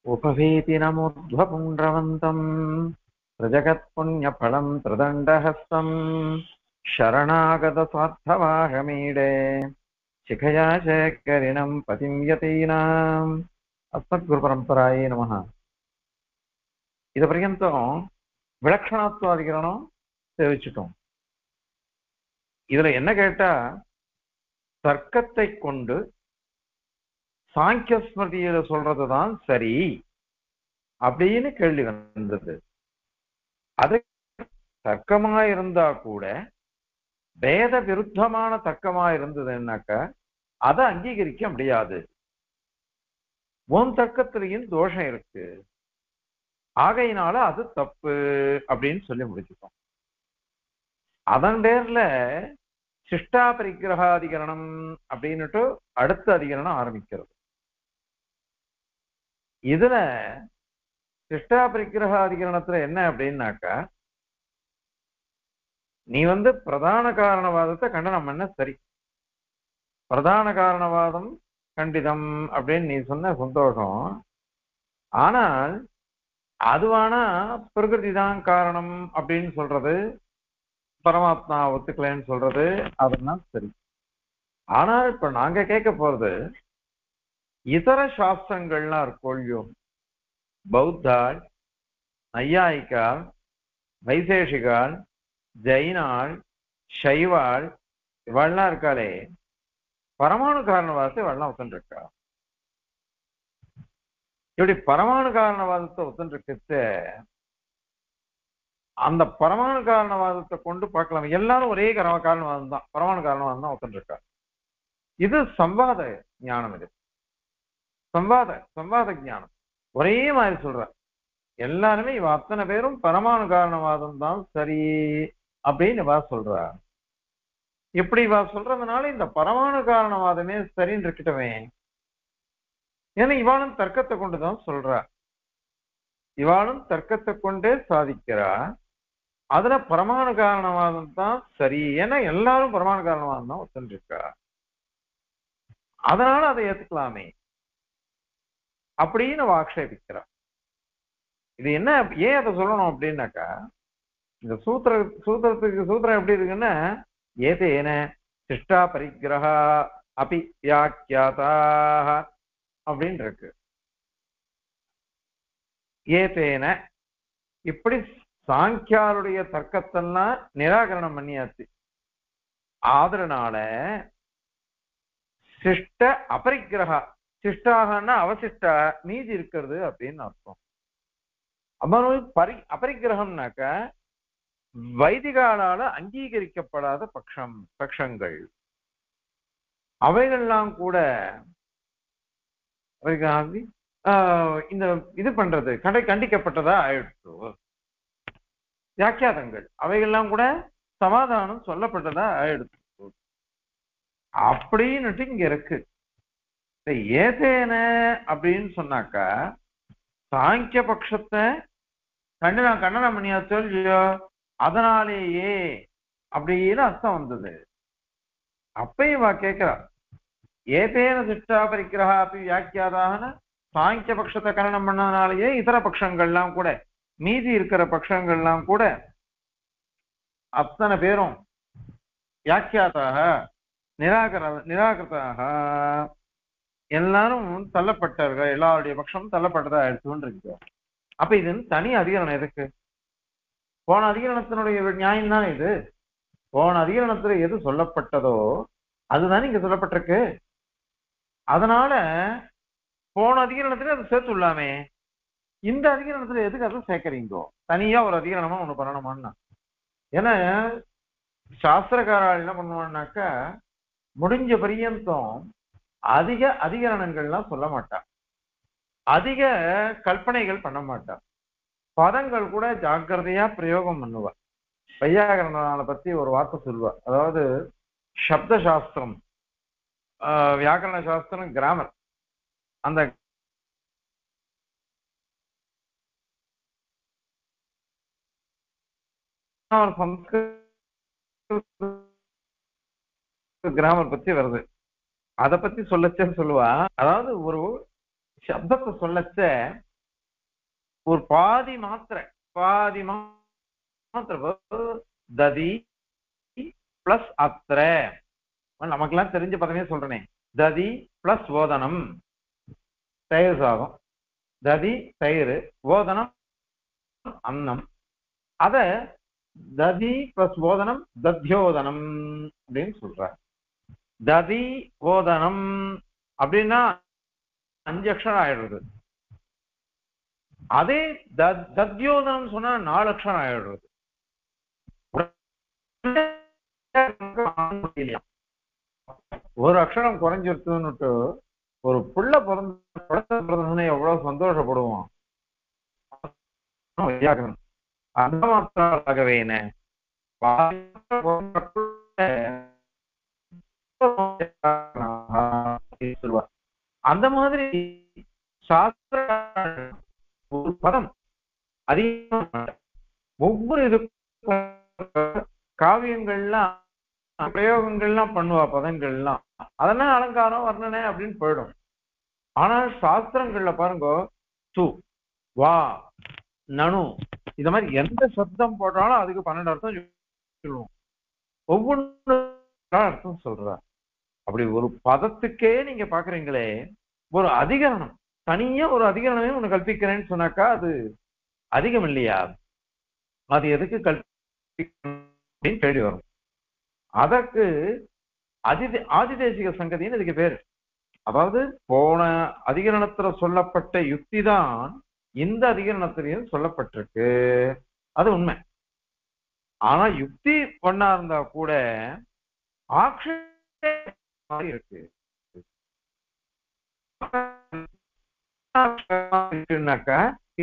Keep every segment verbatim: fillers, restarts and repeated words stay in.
उपवीतिनमुद्ध्वपुण्ड्रवन्तम् प्रजगत्पुण्यफलम् त्रिदण्डहस्तम् शरणागतस्वार्थवाहमीडे शिखया शेखरिणम् पतिं यतीनाम् अस्मद्गुरुपरम्परायै नमः. இது பர்யந்தம் விலக்ஷணத்துவாதிகரணம் தெரிவிச்சிட்டோம். இதுல என்ன கேட்டா, தர்க்கத்தை கொண்டு சாங்கிய ஸ்மிருதியில சொல்றதுதான் சரி அப்படின்னு கேள்வி வந்தது. அது தர்க்கமா இருந்தா கூட வேத விருத்தமான தர்க்கமா இருந்ததுன்னாக்க அதை அங்கீகரிக்க முடியாது. உன் தர்க்கத்திலையும் தோஷம் இருக்கு, ஆகையினால அது தப்பு அப்படின்னு சொல்லி முடிச்சுட்டோம். அதன் பேர்ல சிஷ்டா பரிகிரகாதிகரணம் அப்படின்னுட்டு அடுத்த அதிகரணம் ஆரம்பிக்கிறது. இதுல சிஷ்டா பரிகிரகாதிகரணத்துல என்ன அப்படின்னாக்கா, நீ வந்து பிரதான காரணவாதத்தை கண்டனம் பண்ண சரி, பிரதான காரணவாதம் கண்டிதம் அப்படின்னு நீ சொன்ன சந்தோஷம். ஆனால் அதுவானா பிரகிருதி தான் காரணம் அப்படின்னு சொல்றது, பரமாத்மா ஒத்துக்கலைன்னு சொல்றது, அதெல்லாம் சரி. ஆனால் இப்ப நாங்க கேட்க போறது இதர சாஸ்திரங்கள்லாம் இருக்கோல்லையோ, பௌத்தாள், நையாயிக்காள், வைசேஷிகாள், ஜெயினாள், சைவாள், இவள்லாம் இருக்காளே, பரமாணு காரணவாதத்தை இவள்லாம் ஒத்துருக்கா. இப்படி பரமாணு காரணவாதத்தை ஒத்துருக்க அந்த பரமாணு காரணவாதத்தை கொண்டு பார்க்கலாம். எல்லாரும் ஒரே காரணவாதம் தான், பரமாணு காரணவாதம் தான் ஒத்துருக்கா. இது சம்வாத ஞானம். இது சம்வாத சம்வாத ஞானம். ஒரே மாதிரி சொல்ற எல்லாருமே இவ அத்தனை பேரும் பரமாணு காரணவாதம் தான் சரி அப்படின்னு இவா சொல்றா. இப்படி இவா சொல்றதுனால இந்த பரமாணு காரணவாதமே சரின்னு இருக்கட்டுமே. ஏன்னா இவாளும் தர்க்கத்தை கொண்டுதான் சொல்றா, இவாளும் தர்க்கத்தை கொண்டே சாதிக்கிறா. அதுல பரமாணு காரணவாதம் தான் சரி, ஏன்னா எல்லாரும் பரமாணு காரணவாதம் தான் ஒத்துருக்கா, அதனால அதை ஏத்துக்கலாமே அப்படின்னு ஆக்ஷேபிக்கிறா. இது என்ன, ஏன் அதை சொல்லணும் அப்படின்னாக்கா, இந்த சூத்திர சூத்திரத்துக்கு சூத்திரம் எப்படி இருக்குன்னா, ஏதேன சிஷ்டா பரிகிரகா அபி வியாக்கியாதாக அப்படின்னு இருக்கு. ஏதேன இப்படி சாங்கியாருடைய தர்க்கத்தெல்லாம் நிராகரணம் பண்ணியாச்சு. ஆதரனால சிஷ்ட அபரிகிரகா, சிஷ்டாகனா அவசிஷ்டா மீதி இருக்கிறது அப்படின்னு அர்த்தம். அமனு பரி அபரிகிரகம்னாக்க வைதிகாலால அங்கீகரிக்கப்படாத பட்சம் பட்சங்கள் அவைகள்லாம் கூட இந்த இது பண்றது கண்டை கண்டிக்கப்பட்டதா ஆயிடுச்சு. வியாக்கியாதங்கள் அவைகள்லாம் கூட சமாதானம் சொல்லப்பட்டதா ஆயிடுச்சு அப்படின்னுட்டு இங்க இருக்கு. ஏதேன அப்படின்னு சொன்னாக்கா சாங்கிய பட்சத்தை கண்டனம் கண்டனம் பண்ணியாச்சோ இல்லையோ, அதனாலேயே அப்படின்னு அர்த்தம் வந்தது. அப்பயும் வா கேட்கிறா, ஏதேன சிஷ்டா பரிகிரகா அப்படி வியாக்கியாதான சாங்கிய பட்சத்தை கண்டனம் பண்ணதுனாலேயே இதர பட்சங்கள்லாம் கூட, மீதி இருக்கிற பட்சங்கள்லாம் கூட அத்தனை பேரும் வியாக்கியாதாக நிராகர நிராகரதாக எல்லாரும் தள்ளப்பட்டார்கள், எல்லாருடைய பட்சமும் தள்ளப்பட்டதா எடுத்துன்னு இருக்கு. அப்ப இது தனி அதிகரணம் எதுக்கு? போன அதிகரணத்தினுடைய நியாயம் தானே இது. போன அதிகரணத்துல எது சொல்லப்பட்டதோ அதுதானே இங்க சொல்லப்பட்டிருக்கு. அதனால போன அதிகரணத்துல அதை சேர்த்துள்ளாமே, இந்த அதிகரணத்துல எதுக்கு அதை சேர்க்கறீங்கோ? தனியா ஒரு அதிகரணமா ஒண்ணு பண்ணணுமான்னா, ஏன்னா சாஸ்திரக்காரால் என்ன பண்ணுவான்னாக்கா முடிஞ்ச பரியந்தம் அதிக அதிகரணங்கள்லாம் சொல்ல மாட்டா, அதிக கல்பனைகள் பண்ண மாட்டா, பதங்கள் கூட ஜாக்கிரதையா பிரயோகம் பண்ணுவா. வையாகரணால பத்தி ஒரு வார்த்தை சொல்லுவா, அதாவது சப்த சாஸ்திரம், வியாக்கரண சாஸ்திரம், கிராமர், அந்த கிராமர் பத்தி வருது. அதை பத்தி சொல்லச்ச சொல்லுவா, அதாவது ஒரு சப்தத்தை சொல்லச்ச ஒரு பாதி மாத்திரை பாதி மாத்திரை ததி பிளஸ் அத்திர நமக்கெல்லாம் தெரிஞ்ச பதமே சொல்றேனே ததி பிளஸ் ஓதனம் தயிர் சாதம் ததி தயிர் ஓதனம் அன்னம் அத ததி பிளஸ் ஓதனம் தத்யோதனம் அப்படின்னு சொல்றார் ததி ஓதனம் அப்படின்னா அஞ்சு அக்ஷரம் ஆயிடுறது அதே தத்யோதனம் சொன்னா நாலு அக்ஷரம் ஆயிடுறது ஒரு அக்ஷரம் குறைஞ்சிருச்சுன்னுட்டு ஒரு புள்ள பிறந்த பிறந்ததுன்னு எவ்வளவு சந்தோஷப்படுவோம் அந்த மாத்திராகவேன அந்த மாதிரி சாஸ்திர ஒரு பதம் அதிகமாக ஒவ்வொரு இது காவியங்கள்லாம் பிரயோகங்கள்லாம் பண்ணுவா பதங்கள்லாம் அதெல்லாம் அலங்காரம் வர்ணனை அப்படின்னு போயிடும். ஆனால் சாஸ்திரங்கள்ல பாருங்க து வா நனு இந்த மாதிரி எந்த சப்தம் போட்டாலும் அதுக்கு பன்னெண்டு அர்த்தம் சொல்லுவோம். ஒவ்வொன்று அர்த்தம் சொல்ற. அப்படி ஒரு பதத்துக்கே நீங்க பாக்குறீங்களே ஒரு அதிகரணம் தனியா ஒரு அதிகரணமே ஒண்ணு கல்பிக்கிறேன்னு சொன்னாக்கா அது அதிகம் இல்லையா? அது எதுக்கு கல்பி கேள்வி வரும். அதற்கு அதி ஆதிதேசிக சங்கதின்னு இதுக்கு பேரு. அதாவது போன அதிகரணத்துல சொல்லப்பட்ட யுக்தி தான் இந்த அதிகரணத்திலையும் சொல்லப்பட்டிருக்கு. அது உண்மை. ஆனா யுக்தி பண்ணா இருந்தா கூட ஆக்ஷேபம் இருக்கு. இருக்குனாக்கா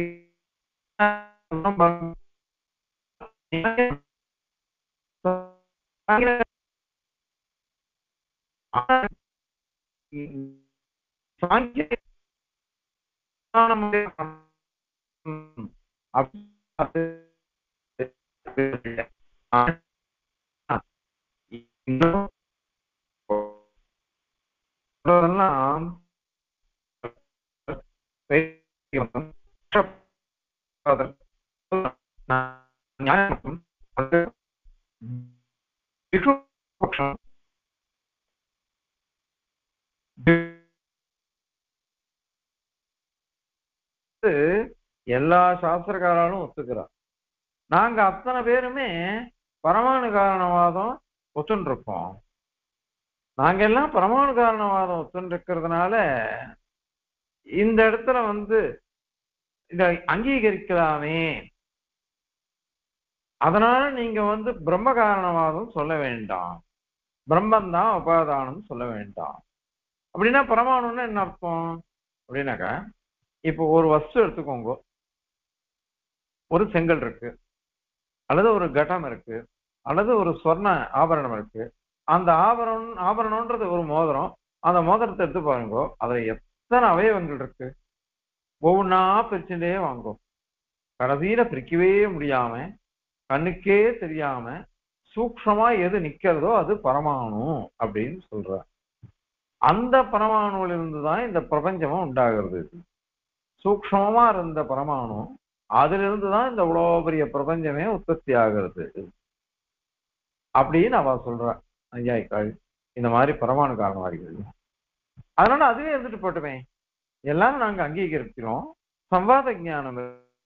எல்லா சாஸ்திரக்காராலும் ஒத்துக்கிறார். நாங்க அத்தனை பேருமே பரமாணு காரணவாதம் ஒத்துன்னு இருக்கோம். நாங்க எல்லாம் பரமாணு காரணவாதம் ஒத்துன்னு இருக்கிறதுனால இந்த இடத்துல வந்து இத அங்கீகரிக்கலாமே. அதனால நீங்க வந்து பிரம்ம காரணவாதம் சொல்ல வேண்டாம், பிரம்மந்தான் உபாதானம் சொல்ல வேண்டாம். அப்படின்னா பரமாணுன்னா என்ன அர்த்தம் அப்படின்னாக்கா, இப்போ ஒரு வஸ்து எடுத்துக்கோங்க. ஒரு செங்கல் இருக்கு, அல்லது ஒரு கட்டம் இருக்கு, அல்லது ஒரு சொர்ண ஆபரணம் இருக்கு. அந்த ஆபரணம் ஆபரணம்ன்றது ஒரு மோதிரம். அந்த மோதிரத்தை எடுத்து பாருங்க, அதுல எத்தனை அவயவங்கள் இருக்கு. ஒவ்வொன்னா பிரிச்சுட்டே வாங்கும். கடைசியில பிரிக்கவே முடியாம கண்ணுக்கே தெரியாம சூக்ஷமா எது நிக்கிறதோ அது பரமாணு அப்படின்னு சொல்ற. அந்த பரமாணுல இருந்துதான் இந்த பிரபஞ்சமும் உண்டாகிறது. சூக்ஷமா இருந்த பரமாணு அதுல இருந்துதான் இந்த இவ்வளவு பெரிய பிரபஞ்சமே உற்பத்தி ஆகிறது அப்படின்னு அவ சொல்ற. ஐயாய்க்காள் இந்த மாதிரி பரமாணு காரணவாதிகள். அதனால அதுவே இருந்துட்டு போட்டுமே, எல்லாரும் நாங்க அங்கீகரிக்கிறோம். சம்வாத ஞானம்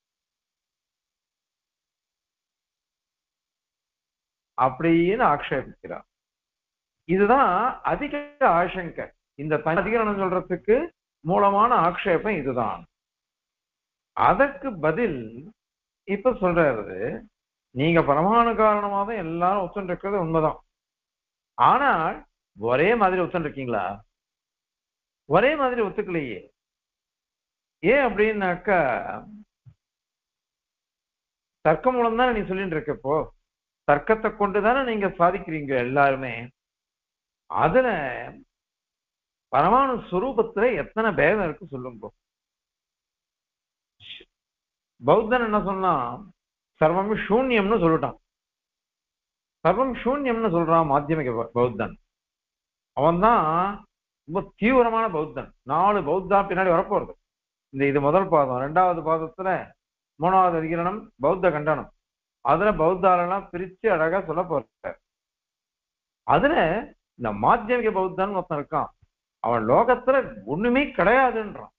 அப்படின்னு ஆக்ஷேபிக்கிறார். இதுதான் அதிக ஆசங்கை. இந்த அதிகரணம் சொல்றதுக்கு மூலமான ஆக்ஷேபம் இதுதான். அதற்கு பதில் இப்ப சொல்றது, நீங்க பரமாணு காரணமாக எல்லாரும் ஒத்துன்னு இருக்கிறது உண்மைதான். ஆனால் ஒரே மாதிரி ஒத்துன்னு இருக்கீங்களா? ஒரே மாதிரி ஒத்துக்கலையே. ஏன் அப்படின்னாக்கா, தர்க்க மூலம் தானே நீ சொல்லிட்டு இருக்க. இப்போ தர்க்கத்தை கொண்டுதானே நீங்க சாதிக்கிறீங்க எல்லாருமே. அதுல பரமாணு ஸ்வரூபத்துல எத்தனை பேதம் இருக்கு சொல்லுங்க. பௌத்தன் என்ன சொன்னா, சர்வம் சூன்யம்னு சொல்லிட்டான். சர்வம் சூன்யம்னு சொல்றான் மாத்தியமிக பௌத்தன். அவன் தான் ரொம்ப தீவிரமான பௌத்தன். நாலு பௌத்தா பின்னாடி வரப்போறது. இந்த இது முதல் பாதம். ரெண்டாவது பாதத்துல மூணாவது அதிகரணம் பௌத்த கண்டனம். அதுல பௌத்தாலெல்லாம் பிரிச்சு அழகா சொல்ல போற. அதுல இந்த மாத்தியமிக பௌத்தன் ஒருத்தன் இருக்கான், அவன் லோகத்துல ஒண்ணுமே கிடையாதுன்றான்.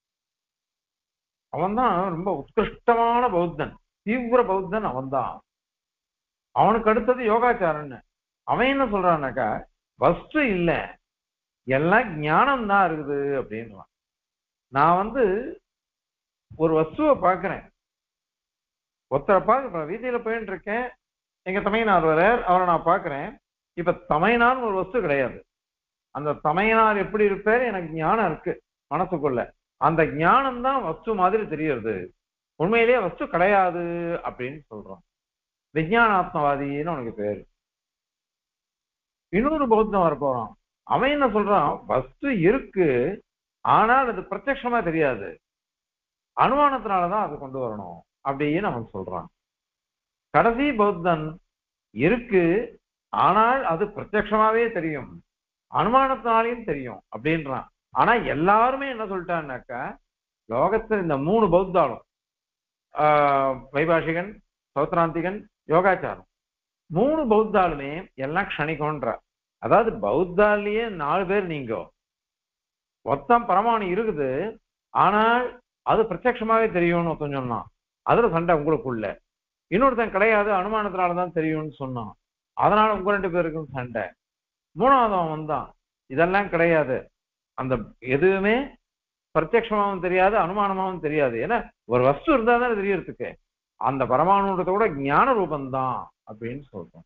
அவன் தான் ரொம்ப உத்கிருஷ்டமான பௌத்தன், தீவிர பௌத்தன் அவன் தான். அவனுக்கு அடுத்தது யோகாச்சாரன்னு. அவன் என்ன சொல்றான்னாக்கா, வஸ்து இல்ல, எல்லாம் ஞானம் தான் இருக்குது அப்படின்றான். நான் வந்து ஒரு வஸ்துவை பாக்குறேன், ஒருத்தரை பார்க்க வீதியில போயிட்டு இருக்கேன், எங்க தமையனார் வரார், அவரை நான் பாக்குறேன். இப்ப தமையனார் ஒரு வஸ்து கிடையாது. அந்த தமையனார் எப்படி இருப்பாரு, எனக்கு ஞானம் இருக்கு மனசுக்குள்ள. அந்த ஞானம் தான் வஸ்து மாதிரி தெரியறது, உண்மையிலேயே வஸ்து கிடையாது அப்படின்னு சொல்றான். விஞ்ஞானாத்மவாதின்னு அவனுக்கு பேரு. இன்னொரு பௌத்தம் வர போறான், அவன் என்ன சொல்றான், வஸ்து இருக்கு ஆனால் அது பிரத்யட்சமா தெரியாது, அனுமானத்தினாலதான் அது கொண்டு வரணும் அப்படின்னு அவன் சொல்றான். கடைசி பௌத்தன் இருக்கு ஆனால் அது பிரத்யட்சமாவே தெரியும், அனுமானத்தினாலையும் தெரியும் அப்படின்றான். ஆனா எல்லாருமே என்ன சொல்லிட்டான்னாக்கா, லோகத்தில் இந்த மூணு பௌத்தாலும் ஆஹ் வைபாஷிகன், சௌத்ராந்திகன், யோகாச்சாரம், மூணு பௌத்தாலுமே எல்லாம் க்ஷணிக்கோன்ற. அதாவது பௌத்தாலேயே நாலு பேர் நீங்க, மொத்தம் பரமாணு இருக்குது ஆனால் அது பிரத்யட்சமாவே தெரியும்னு ஒருத்தன் சொன்னான், அதுல சண்டை உங்களுக்குள்ள. இன்னொருத்தன் கிடையாது, அனுமானத்தினாலதான் தெரியும்னு சொன்னான், அதனால உங்க ரெண்டு பேருக்கும் சண்டை. மூணாவது அவன் வந்தான், இதெல்லாம் கிடையாது, அந்த எதுவுமே பிரத்யட்சமாவும் தெரியாது, அனுமானமாவும் தெரியாது. ஏன்னா ஒரு வஸ்து இருந்தா தானே தெரியறதுக்கு, அந்த பரமாணுன்றத கூட ஞான ரூபந்தான் அப்படின்னு சொல்றோம்.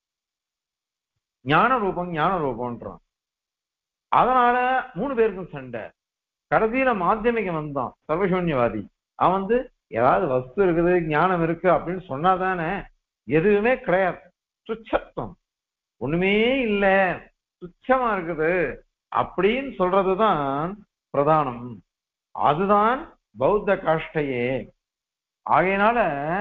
ஞான ரூபம் ஞான ரூபம்ன்றான். அதனால மூணு பேருக்கும் சண்டை. கடைசியில மாத்தியமிகம் வந்தான், சர்வசூன்யவாதி. அவன் வந்து ஏதாவது வஸ்து இருக்குது, ஞானம் இருக்கு அப்படின்னு சொன்னாதானே, எதுவுமே கிடையாது, துச்சத்துவம், ஒண்ணுமே இல்லை, துச்சமா இருக்குது அப்படின்னு சொல்றதுதான் பிரதானம். அதுதான் பௌத்த காஷ்டையே. ஆகையினால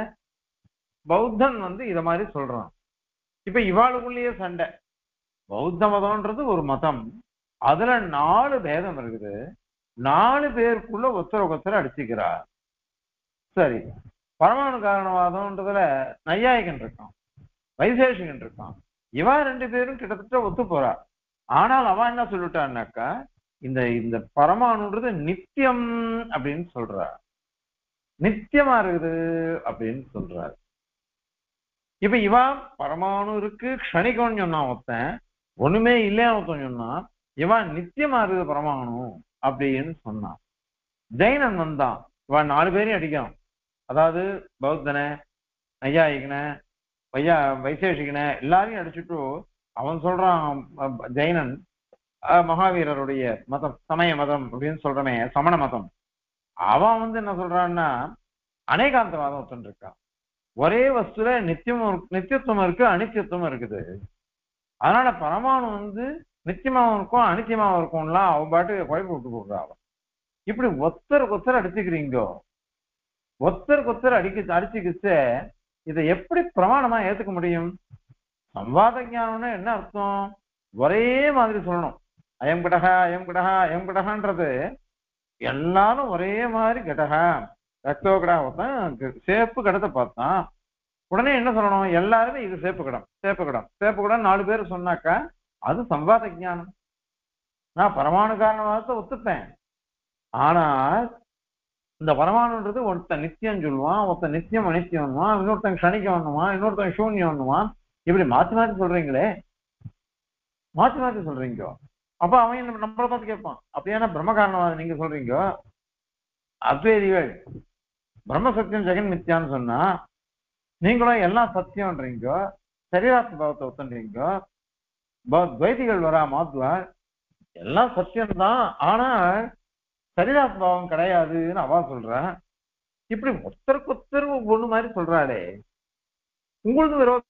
பௌத்தன் வந்து இத மாதிரி சொல்றான். இப்ப இவாளுக்குள்ளேயே சண்டை. பௌத்த மதம்ன்றது ஒரு மதம், அதுல நாலு பேதம் இருக்குது, நாலு பேருக்குள்ள ஒருத்தர ஒருத்தர அடிச்சுக்கிறார். சரி, பரமாணு காரணவாதம்ன்றதுல நையாயிகன் இருக்கான், வைசேஷிகன் இருக்கான், இவா ரெண்டு பேரும் கிட்டத்தட்ட ஒத்து போறா. ஆனால் அவன் என்ன சொல்லிட்டான்னாக்கா, இந்த இந்த பரமாணுன்றது நித்தியம் அப்படின்னு சொல்றா, நித்தியமா இருக்குது அப்படின்னு சொல்றாரு. இப்ப இவன் பரமாணு இருக்கு க்ஷணிகம்னு சொன்னான் ஒருத்தன், ஒண்ணுமே இல்லைன்னு ஒருத்தன் சொன்னான், இவன் நித்தியமா இருக்குது பரமாணு அப்படின்னு சொன்னான். ஜெயினன் வந்தான், இவன் நாலு பேரையும் அடிக்கணும். அதாவது பௌத்தனை, நையாயிகனை, வையா வைசேஷிகனை எல்லாரையும் அடிச்சுட்டு அவன் சொல்றான், ஜெயினன் மகாவீரருடைய மதம் சமய மதம் அப்படின்னு சொல்றமே சமண மதம், அவன் வந்து என்ன சொல்றான்னா அநேகாந்தவாதம் ஒருத்தன் இருக்கான். ஒரே வஸ்துல நித்தியமும் நித்தியத்துவம் இருக்கு, அனித்தியத்துவம் இருக்குது. அதனால பரமாணு வந்து நித்தியமாவும் இருக்கும் அனித்தியமாவும் இருக்கும்லாம் அவன் பாட்டு குழப்பி விட்டு போடுறா. அவன் இப்படி ஒத்தருக்கு ஒத்தர் அடிச்சுக்கிறீங்கோ, ஒத்தருக்கு ஒத்தர் அடிக்க அடிச்சுக்கிச்ச இதை எப்படி பிரமாணமா ஏத்துக்க முடியும்? சம்வாத ஞானம்னு என்ன அர்த்தம்? ஒரே மாதிரி சொல்லணும், அயம் கடகா அயம் கடகா அயம் கடகான்றது எல்லாரும் ஒரே மாதிரி கடகா ரத்தோ கடாத்தான் சேப்பு கடத்தை பார்த்தான். உடனே என்ன சொல்லணும், எல்லாருமே இது சேப்பு கடம் சேப்பு கடம் சேப்பு கடம் நாலு பேர் சொன்னாக்கா அது சம்வாத ஞானம். நான் பரமாணு காரணவாதத்தை ஒத்துப்பேன். ஆனால் இந்த பரமாணுன்றது ஒருத்தன் நித்தியம் சொல்லுவான், ஒருத்தன் நித்தியம் அனித்தியம்வான், இன்னொருத்தன் க்ஷணிக்கம் பண்ணுவான், இன்னொருத்தன் சூன்யம் பண்ணுவான். இப்படி மாற்றி மாற்றி சொல்றீங்களே, மாற்றி மாற்றி சொல்றீங்க. அப்ப அவன் நம்மளை பார்த்து கேட்பான், அப்படியான பிரம்ம காரணவாதம் நீங்க சொல்றீங்க, அத்வைதிகள் பிரம்ம சத்தியம் ஜெகன் மித்யான்னு சொன்னா நீங்களும் எல்லாம் சத்தியம்ன்றீங்க, சரீராத்ம பாவத்தை ஒத்துன்றீங்க. துவைதிகள் வரா மாத்துவார், எல்லாம் சத்தியம்தான் ஆனால் சரீராத்ம பாவம் கிடையாதுன்னு அவா சொல்ற. இப்படி ஒருத்தருக்கு ஒருத்தர் ஒண்ணு மாதிரி சொல்றாளே, உங்களுக்கு விரோதம்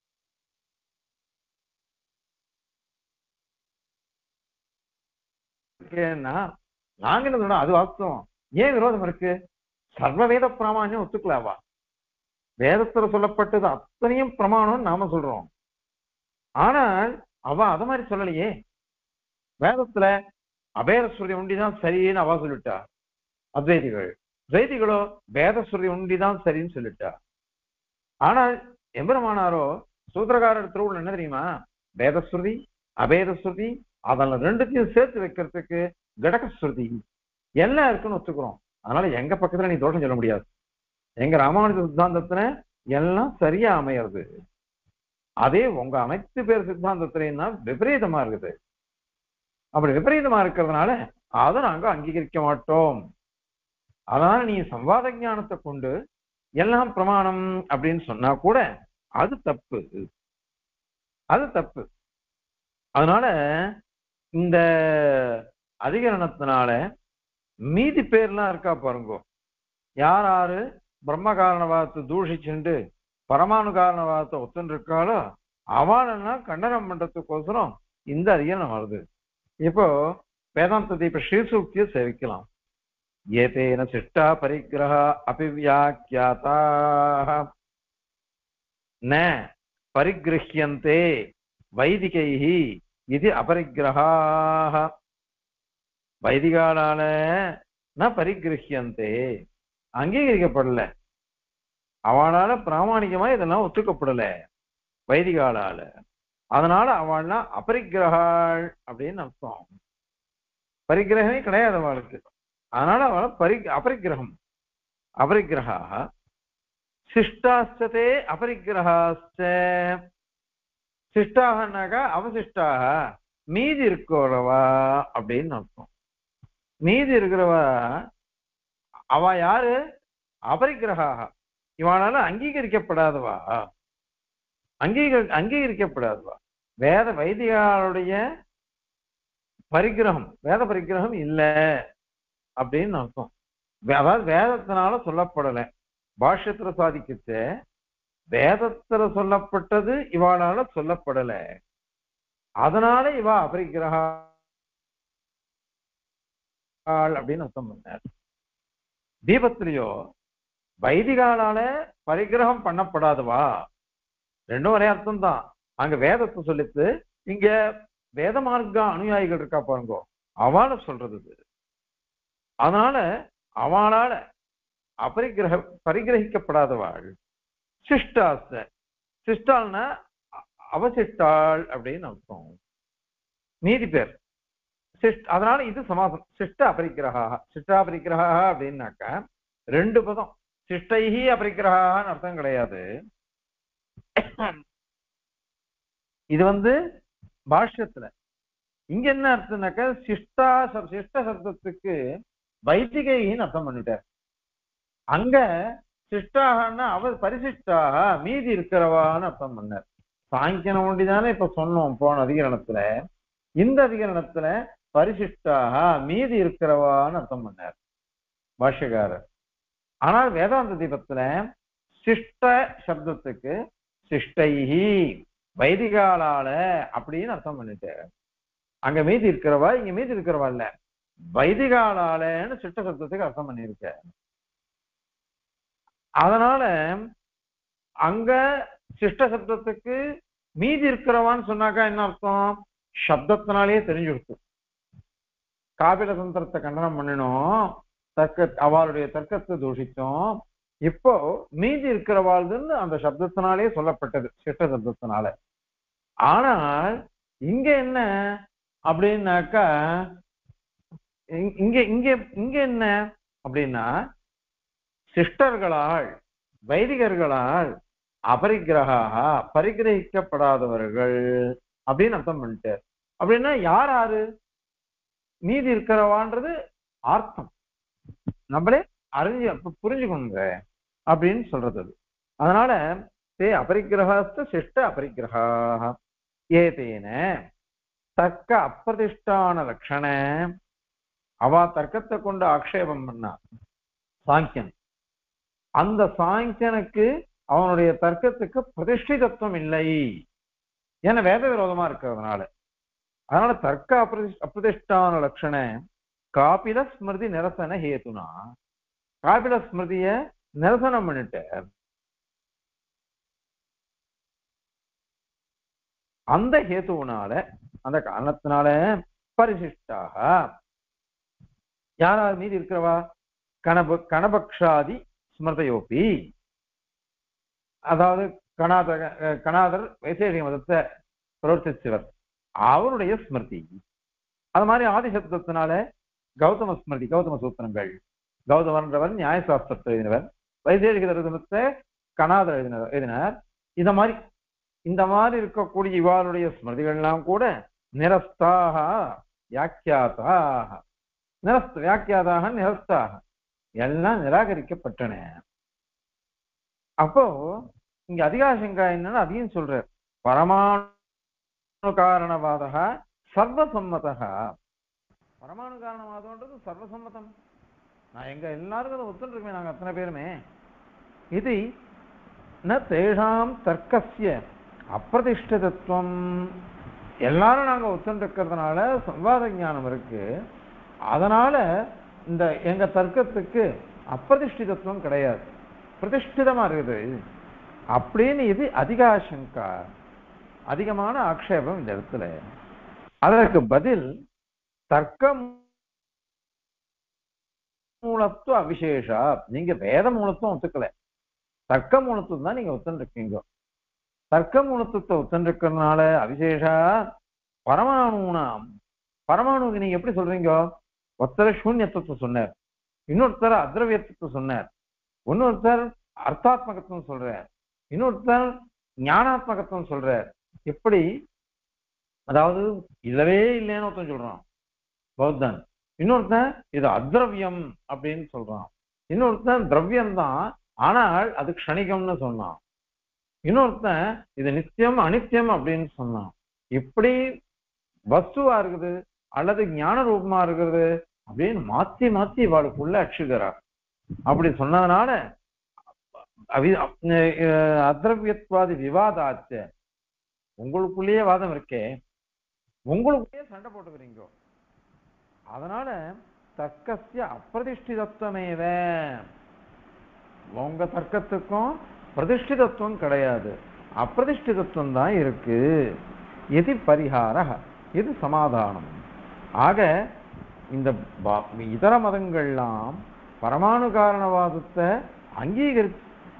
நாங்க என்ன சொல்றோம், அது வாஸ்தவம். ஏன் விரோதம் இருக்கு? சர்வவேத பிராமான்யம் ஒத்துக்கலாவா? வேதத்துல சொல்லப்பட்டது அத்தனையும் பிரமாணம் நாம சொல்றோம், ஆனால் அவ அத மாதிரி சொல்லலையே. வேதத்துல அபேர ஸ்ருதி ஒண்டிதான் சரின்னு அவ சொல்லிட்டா அத்வைதிகள். துவைதிகளோ வேதஸ்ருதி உண்டிதான் சரின்னு சொல்லிட்டா. ஆனால் எம்பெருமானாரோ சூத்திரகாரர் திருவுள்ள என்ன தெரியுமா, வேதஸ்ருதி அபேதஸ்ருதி அதெல்லாம் ரெண்டுத்தையும் சேர்த்து வைக்கிறதுக்கு கடகஸ்ருதி எல்லாம் இருக்குன்னு ஒத்துக்கிறோம். அதனால எங்க பக்கத்துல நீ தோஷம் சொல்ல முடியாது. எங்க ராமானுஜ சித்தாந்தத்துல எல்லாம் சரியா அமையிறது. அதே உங்க அனைத்து பேர் சித்தாந்தத்திலையும் தான் விபரீதமா இருக்குது. அப்படி விபரீதமா இருக்கிறதுனால அதை நாங்க அங்கீகரிக்க மாட்டோம். அதனால நீ சம்வாத ஞானத்தை கொண்டு எல்லாம் பிரமாணம் அப்படின்னு சொன்னா கூட அது தப்பு, அது தப்பு. அதனால இந்த அதிகரணத்தினால மீதி பேர்லாம் இருக்கா பாருங்க, யார் யாரு பிரம்ம காரணவாதத்தை தூஷிச்சுண்டு பரமானு காரணவாதத்தை ஒத்துன்னு இருக்காளோ அவளெல்லாம் கண்டனம் பண்றதுக்கோசரம் இந்த அதிகரணம் வருது. இப்போ வேதாந்தத்தை இப்ப ஸ்ரீசூக்தியை சேவிக்கலாம். ஏதேன சிஷ்டா பரிகிரஹ அபிவியாக்கியாதாக ந பரிகிரஹ்யந்தே வைதிகைஹி இது அபரிகிரஹாः. வைதிகாலால ந பரிகிரஹ்யந்தே அங்கீகரிக்கப்படல, அவனால பிராமணிகமா இதெல்லாம் ஒத்துக்கப்படல வைதிகாலால. அதனால அவள்லாம் அபரிகிரகாள் அப்படின்னு அர்த்தம். பரிகிரகமே கிடையாது அவளுக்கு. அதனால அவளை பரி அபரிகிரகம் அபரிகிரகா சிஷ்டாஸ்தே அபரிகிரகாஸ்த. சிஷ்டாகனாக்கா அவசிஷ்டாக மீதி இருக்கிறவா அப்படின்னு அர்த்தம். மீதி இருக்கிறவா அவ யாரு, அபரிகிரகா, இவனால அங்கீகரிக்கப்படாதவா, அங்கீகரி அங்கீகரிக்கப்படாதவா. வேத வைதிகாலுடைய பரிகிரகம் வேத பரிகிரகம் இல்ல அப்படின்னு அர்த்தம். அதாவது வேதத்தினால சொல்லப்படலை, பாஷ்யத்துல சாதிக்கிச்ச வேதத்துல சொல்லப்பட்டது இவாளால சொல்லப்படல. அதனால இவ அபரிகிரகா அப்படின்னு அர்த்தம் பண்ணார். தீபத்திலேயோ வைதிகாலால பரிகிரகம் பண்ணப்படாதவா, ரெண்டும் ஒரே அர்த்தம் தான். அங்க வேதத்தை சொல்லித்து இங்க வேத மார்க்க அனுயாயிகள் இருக்கா பாருங்க, அவளை சொல்றது. அதனால அவளால அபரிகிரக பரிகிரகிக்கப்படாதவாள் சிஷ்டாஸ்த. சிஷ்டால்னா அவசிஷ்டாள் அப்படின்னு அர்த்தம், மீதி பேர். அதனால இது சமாசம். சிஷ்ட அபரிகிரகா சிஷ்டா அபரிகிரகா அப்படின்னாக்கா ரெண்டு பதம். சிஷ்டைஹி அபரிகிரகான்னு அர்த்தம் கிடையாது. இது வந்து பாஷ்யத்துல. இங்க என்ன அர்த்தம்னாக்க சிஷ்டா சிஷ்ட சப்தத்துக்கு வைதிகைன்னு அர்த்தம் பண்ணிட்டார். அங்க சிஷ்டாகன்னா அவ பரிசிஷ்டாக மீதி இருக்கிறவான்னு அர்த்தம் பண்ணார். சாங்கியனம் ஒண்டிதானே இப்ப சொன்னோம் போன அதிகரணத்துல. இந்த அதிகரணத்துல பரிசிஷ்டாக மீதி இருக்கிறவான்னு அர்த்தம் பண்ணார் பாஷ்யக்காரர். ஆனால் வேதாந்த தீபத்துல சிஷ்ட சப்தத்துக்கு சிஷ்டைஹி வைதிகாலால அப்படின்னு அர்த்தம் பண்ணிட்டார். அங்க மீதி இருக்கிறவா, இங்க மீதி இருக்கிறவா இல்ல, வைதிகாலாலன்னு சிஷ்ட சப்தத்துக்கு அர்த்தம் பண்ணியிருக்க. அதனால அங்க சிஷ்ட சப்தத்துக்கு மீதி இருக்கிறவான்னு சொன்னாக்கா என்ன அர்த்தம், சப்தத்தினாலேயே தெரிஞ்சுடுத்து. காபில தந்திரத்தை கண்டனம் பண்ணினோம், தர்க்க அவளுடைய தர்க்கத்தை தூஷித்தோம். இப்போ மீதி இருக்கிறவாள்னு அந்த சப்தத்தினாலே சொல்லப்பட்டது, சிஷ்ட சப்தத்தினால. ஆனால் இங்க என்ன அப்படின்னாக்கா இங்க இங்க இங்க என்ன அப்படின்னா சிஷ்டர்களால் வைதிகர்களால் அபரிகிரகா பரிகிரகிக்கப்படாதவர்கள் அப்படின்னு அர்த்தம் பண்ணிட்டார். அப்படின்னா யார் யாரு மீதி இருக்கிறவான்றது அர்த்தம் நம்மளே அறிஞ்சு புரிஞ்சுக்கணுங்க அப்படின்னு சொல்றது. அதனால தே அபரிகிரகஸ்த சிஷ்ட அபரிகிரகா ஏதேன தர்க்க அப்பிரதிஷ்டான லட்சண. அவ தர்க்கத்தை கொண்டு ஆக்ஷேபம் பண்ணா சாங்கியன். அந்த சாங்கியனுக்கு அவனுடைய தர்க்கத்துக்கு பிரதிஷ்டிதத்துவம் இல்லை, ஏன்னா வேத விரோதமா இருக்கிறதுனால. அதனால தர்க்க அப்பிரதி அப்பிரதிஷ்டான லட்சண காபில ஸ்மிருதி நிரசன ஹேதுனா, காபில ஸ்மிருதிய நிரசனம் பண்ணிட்டு அந்த ஹேத்துனால அந்த காரணத்தினால பரிசிஷ்டாக யாராவது மீதி இருக்கிறவா கணப கணபக்ஷாதி ஸ்மிருதயோபி. அதாவது கணாத கணாதர் வைசேஷிக மதத்தை பிரவர்த்திச்சவர், அவருடைய ஸ்மிருதி. அது மாதிரி ஆதிசப்தத்தினால கௌதம ஸ்மிருதி, கௌதம சூத்திரங்கள், கௌதமன்றவர் நியாயசாஸ்திரத்தை எழுதினவர், வைசேஷிக தர்சனத்தை கணாதர் எழுதினர் எழுதினார். இந்த மாதிரி இந்த மாதிரி இருக்கக்கூடிய இவாளுடைய ஸ்மிருதிகள்லாம் கூட நிரஸ்தாக வியாக்கியாதாக, நிரஸ்த வியாக்கியாதாக நிரஸ்தாக எல்லாம் நிராகரிக்கப்பட்டன. அப்போ இங்க அதிகாசங்கா என்னன்னு அதையும் சொல்றார். பரமாணு காரணவாதக சர்வசம்மதக. பரமாணு காரணவாதம்ன்றது சர்வசம்மதம். நான் எங்க எல்லாருக்கும் அதை ஒத்துருக்கேன், நாங்க அத்தனை பேருமே. இது ந தேஷாம் தர்க்கஸ்ய அப்பிரதிஷ்டிதத்துவம். எல்லாரும் நாங்க ஒத்துருக்கிறதுனால சம்வாத ஞானம் இருக்கு. அதனால இந்த எங்க தர்க்கத்துக்கு அப்பிரதிஷ்டிதத்துவம் கிடையாது, பிரதிஷ்டிதமா இருக்குது அப்படின்னு இது அதிகாசங்கா, அதிகமான ஆக்ஷேபம் இந்த இடத்துல. அதற்கு பதில் தர்க்க மூலத்துவ அவிசேஷா. நீங்க வேத மூலத்துவம் ஒத்துக்கல, தர்க்க மூலத்துவம் தான் நீங்க ஒத்துருக்கீங்க. தர்க்க மூலத்துவத்தை ஒத்துருக்கிறதுனால அவிசேஷா பரமாணுனாம். பரமாணுக்கு நீங்க எப்படி சொல்றீங்க? ஒருத்தர் சூன்யத்துவத்தை சொன்னார், இன்னொருத்தர் அத்ரவியத்துவத்தை சொன்னார், இன்னொருத்தர் அர்த்தாத்மகத்துவம் சொல்றார், இன்னொருத்தர் ஞானாத்மகத்துவம் சொல்றார். எப்படி? அதாவது இல்லவே இல்லைன்னு ஒருத்தன் சொல்றான் பௌத்தன், இன்னொருத்தன் இது அத்ரவியம் அப்படின்னு சொல்றான், இன்னொருத்தன் திரவியம் தான் ஆனால் அது க்ஷணிகம்னு சொன்னான், இன்னொருத்தன் இது நித்தியம் அனித்தியம் அப்படின்னு சொன்னான். இப்படி வஸ்துவா இருக்குது அல்லது ஞான ரூபமா இருக்கிறது அப்படின்னு மாத்தி மாத்தி இவாளுக்குள்ள அச்சுகிறார். அப்படி சொன்னதுனால அத்ரவியத்வாதி விவாதாச்ச, உங்களுக்குள்ளேயே வாதம் இருக்கே, உங்களுக்குள்ளேயே சண்டை போட்டுக்கிறீங்க. அதனால தர்க்கஸ்ய அப்பிரதிஷ்டிதத்துவமேவ, உங்க தர்க்கத்துக்கும் பிரதிஷ்டிதத்துவம் கிடையாது, அப்பிரதிஷ்டிதத்துவம் தான் இருக்கு. இது பரிகார, இது சமாதானம். ஆக இந்த இதர மதங்கள்லாம் பரமாணு காரணவாதத்தை அங்கீகரி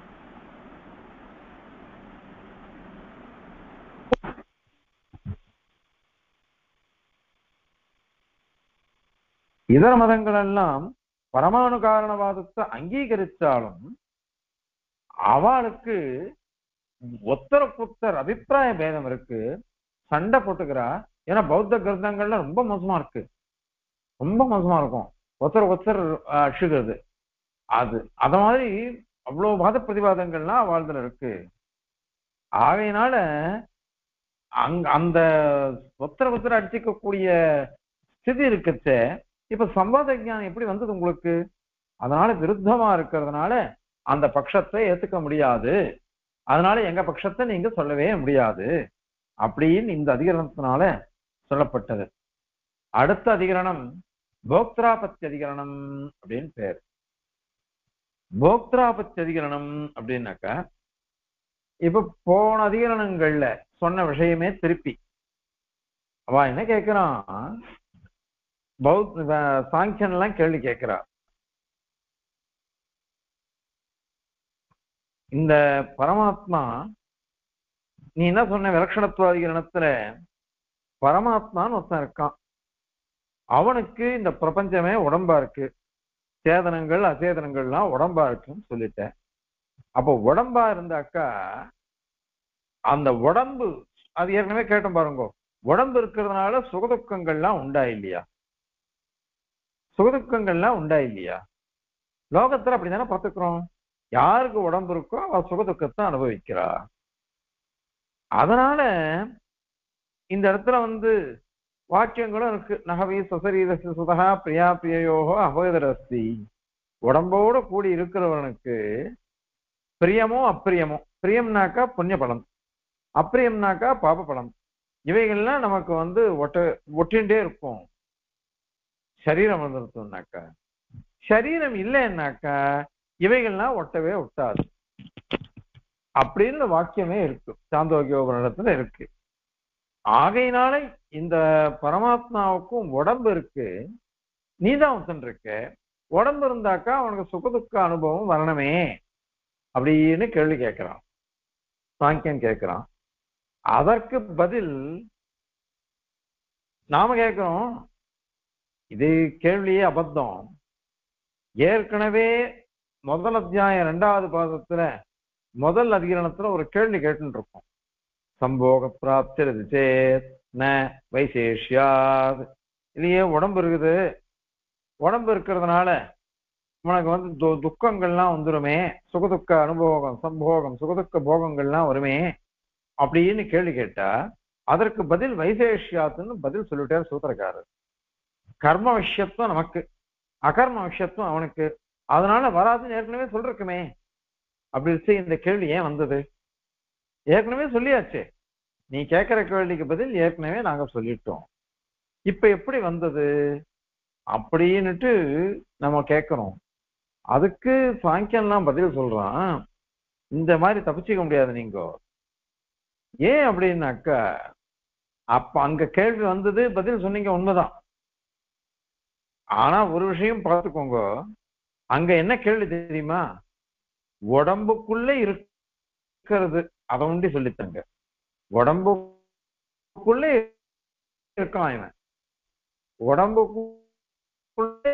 இதர மதங்கள் எல்லாம் பரமாணு காரணவாதத்தை அங்கீகரித்தாலும் அவளுக்கு ஒத்தரப்புத்தர் அபிப்பிராய பேதம் இருக்கு, சண்டை போட்டுக்கிறா. ஏன்னா பௌத்த கிரந்தங்கள்ல ரொம்ப மோசமா இருக்கு, ரொம்ப மோசமா இருக்கும் ஒருத்தர் ஒருத்தர் அச்சுகிறது. அது அத மாதிரி அவ்வளவு வாத பிரதிவாதங்கள்லாம் வாழ்ந்துல இருக்கு. ஆகையினால அங்க அந்த ஒத்தர ஒத்தர அடிச்சுக்கக்கூடிய ஸ்திதி இருக்குச்ச. இப்ப சம்வாத ஞானம் எப்படி வந்தது உங்களுக்கு? அதனால விருத்தமா இருக்கிறதுனால அந்த பட்சத்தை ஏத்துக்க முடியாது, அதனால எங்க பட்சத்தை நீங்க சொல்லவே முடியாது அப்படின்னு இந்த அதிகரணத்தினால சொல்லப்பட்டது. அடுத்த அதிகரணம் போக்திராபத்தி அதிகரணம் அப்படின்னு பேர். போக்திராபத்தி அதிகரணம் அப்படின்னாக்கா இப்ப போன அதிகரணங்கள்ல சொன்ன விஷயமே திருப்பி அவ என்ன கேட்கிறான், பௌத்த சாங்கியன் எல்லாம் கேள்வி கேட்கிறா. இந்த பரமாத்மா நீ என்ன சொன்ன விலட்சணத்துவாதிகரணத்துல பரமாத்மான்னு ஒருத்தன் இருக்கான், அவனுக்கு இந்த பிரபஞ்சமே உடம்பா இருக்கு, சேதனங்கள் அச்சேதனங்கள்லாம் உடம்பா இருக்குன்னு சொல்லிட்டேன். அப்போ உடம்பா இருந்தாக்கா அந்த உடம்பு, அது ஏற்கனவே கேட்டோம் பாருங்க, உடம்பு இருக்கிறதுனால சுகதுக்கங்கள்லாம் உண்டா இல்லையா? சுகதுக்கங்கள்லாம் உண்டா இல்லையா? லோகத்துல அப்படித்தானே பார்த்துக்கிறோம். யாருக்கு உடம்பு இருக்கோ அவ சுகதுக்கத்தை அனுபவிக்கிறா. அதனால இந்த இடத்துல வந்து வாக்கியங்களும் இருக்கு. நகவி சசரீரஸ்ய சுதா பிரியா பிரியோகோ அபோதரஸ்தி. உடம்போட கூடி இருக்கிறவனுக்கு பிரியமோ அப்பிரியமோ, பிரியம்னாக்கா புண்ணிய பலம், அப்பிரியம்னாக்கா பாப பலம், இவைகள்லாம் நமக்கு வந்து ஒட்ட ஒட்டின்ண்டே இருக்கும். சரீரம் வந்துருத்தோம்னாக்கா, சரீரம் இல்லைன்னாக்கா இவைகள்லாம் ஒட்டவே ஒட்டாது அப்படின்னு வாக்கியமே இருக்கு, சாந்தோக்கியோபனிடத்துல இருக்கு. ஆகையினால இந்த பரமாத்மாவுக்கும் உடம்பு இருக்கு, நீதான் ஒத்துன்னு இருக்க, உடம்பு இருந்தாக்கா அவனுக்கு சுகதுக்க அனுபவம் வரணுமே அப்படின்னு கேள்வி கேட்கிறான், சாங்கியன் கேட்கிறான். அதற்கு பதில் நாம கேட்கிறோம், இது கேள்வியே அபத்தம். ஏற்கனவே முதல் அத்தியாயம் இரண்டாவது பாதத்துல முதல் அதிகரணத்துல ஒரு கேள்வி கேட்டு இருக்கோம். சம்போக பிராப்தி சேத் ந வைசேஷ்யாத். இல்லையே உடம்பு இருக்குது, உடம்பு இருக்கிறதுனால உனக்கு வந்து து துக்கங்கள்லாம் வந்துருமே, சுகதுக்க அனுபவம் சம்போகம் சுகதுக்க போகங்கள்லாம் வருமே அப்படின்னு கேள்வி கேட்டா அதற்கு பதில் வைசேஷ்யாத்துன்னு பதில் சொல்லிட்டார் சூத்திரக்காரர். கர்ம விஷயத்துவம் நமக்கு, அகர்ம விஷயத்துவம் அவனுக்கு, அதனால வராதுன்னு ஏற்கனவே சொல்லிருக்குமே. அப்படி இந்த கேள்வி ஏன் வந்தது? ஏற்கனவே சொல்லியாச்சு. நீ கேட்கிற கேள்விக்கு பதில் ஏற்கனவே நாங்க சொல்லிட்டோம், இப்ப எப்படி வந்தது அப்படின்னுட்டு நம்ம கேட்கிறோம். அதுக்கு சாங்கியன்லாம் பதில் சொல்றான், இந்த மாதிரி தப்பிச்சுக்க முடியாது நீங்க. ஏன் அப்படின்னாக்கா, அப்ப அங்க கேள்வி வந்தது, பதில் சொன்னீங்க, உண்மைதான். ஆனா ஒரு விஷயம் பார்த்துக்கோங்க, அங்க என்ன கேள்வி தெரியுமா? உடம்புக்குள்ள இருக்கிறது அதை உண்டி சொல்லித்தாங்க. உடம்புக்குள்ள இருக்கான் இவன், உடம்புக்குள்ள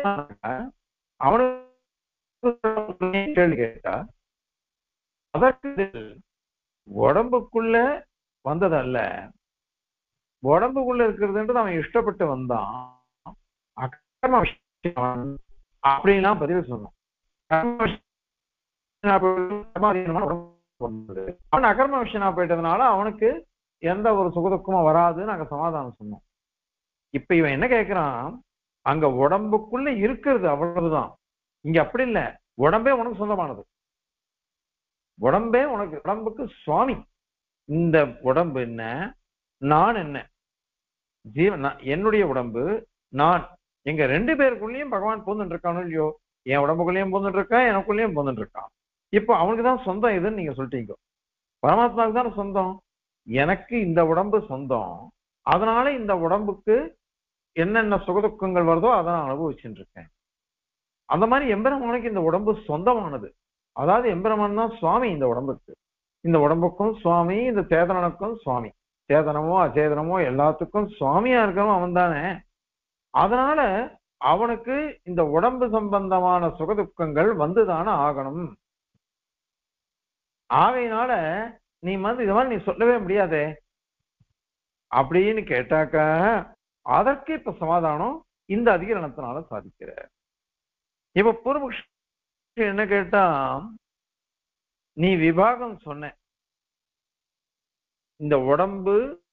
அவனுக்கு கேள்வி கேட்டா அதற்கு உடம்புக்குள்ள வந்ததல்ல, உடம்புக்குள்ள இருக்கிறதுன்றது அவன் இஷ்டப்பட்டு வந்தான். அப்படின்லாம் பதில் சொன்னோம். அவன் அகர்ம விஷயனா போயிட்டதுனால அவனுக்கு எந்த ஒரு சுகதுக்கமும் வராதுன்னு நாங்க சமாதானம் சொன்னோம். இப்ப இவன் என்ன கேட்கிறான், அங்க உடம்புக்குள்ள இருக்கிறது அவ்வளவுதான், இங்க அப்படி இல்லை. உடம்பே உனக்கு சொந்தமானது, உடம்பே உனக்கு, உடம்புக்கு சுவாமி. இந்த உடம்பு என்ன, நான் என்ன, ஜீவன் என்னுடைய உடம்பு நான், எங்க ரெண்டு பேருக்குள்ளேயும் பகவான் போந்துட்டு இருக்கானோ இல்லையோ, என் உடம்புக்குள்ளேயும் போந்துட்டு இருக்கான், எனக்குள்ளேயும் போந்துட்டு இருக்கான். இப்போ அவனுக்கு தான் சொந்தம் இதுன்னு நீங்க சொல்லிட்டீங்க. பரமாத்மாவுக்கு தானே சொந்தம். எனக்கு இந்த உடம்பு சொந்தம், அதனால இந்த உடம்புக்கு என்னென்ன சுகதுக்கங்கள் வருதோ அதை நான் அனுபவிச்சுட்டு இருக்கேன். அந்த மாதிரி எம்பெருமானுக்கு இந்த உடம்பு சொந்தமானது. அதாவது எம்பெருமான் தான் சுவாமி இந்த உடம்புக்கு, இந்த உடம்புக்கும் சுவாமி, இந்த சேதனனுக்கும் சுவாமி. சேதனமோ அச்சேதனமோ எல்லாத்துக்கும் சுவாமியா இருக்கிறவன் அவன் தானே. அதனால அவனுக்கு இந்த உடம்பு சம்பந்தமான சுகதுக்கங்கள் வந்துதானே ஆகணும். ஆகையினால நீ வந்து இது மாதிரி நீ சொல்லவே முடியாதே அப்படின்னு கேட்டாக்க அதற்கு இப்ப சமாதானம் இந்த அதிகரணத்தினால சாதிக்கிற. இப்ப பூர்வபக்ஷி என்ன கேட்டா, நீ விபாகம் சொன்ன, இந்த உடம்பு,